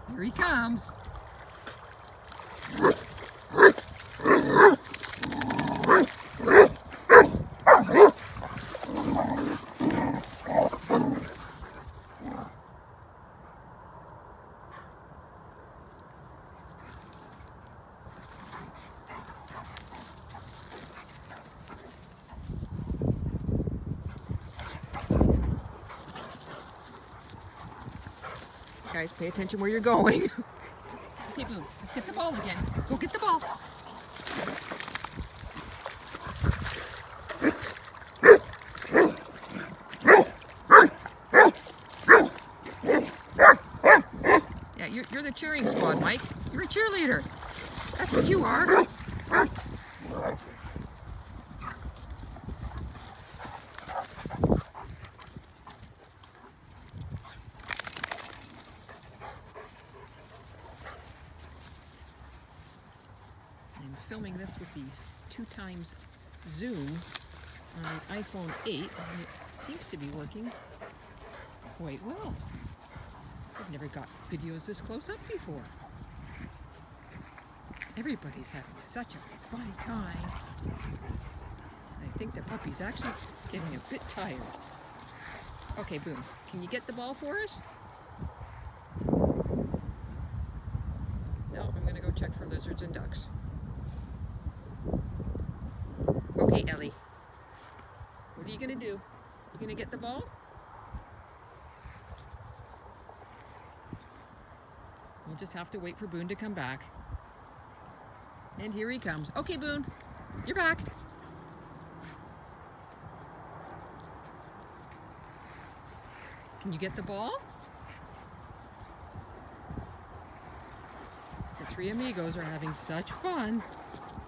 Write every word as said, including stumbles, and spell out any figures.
Here he comes. Guys, pay attention where you're going. Okay, Boom, let's get the ball again. Go get the ball. Yeah, you're, you're the cheering squad, Mike. You're a cheerleader. That's what you are. I'm filming this with the two times zoom on iPhone eight, and it seems to be working quite well. I've never got videos this close up before. Everybody's having such a fun time. I think the puppy's actually getting a bit tired. Okay, Boom, can you get the ball for us? No, I'm gonna go check for lizards and ducks. Okay, Ellie. What are you gonna do? You gonna get the ball? We'll just have to wait for Boone to come back. And here he comes. Okay, Boone, you're back. Can you get the ball? The three amigos are having such fun.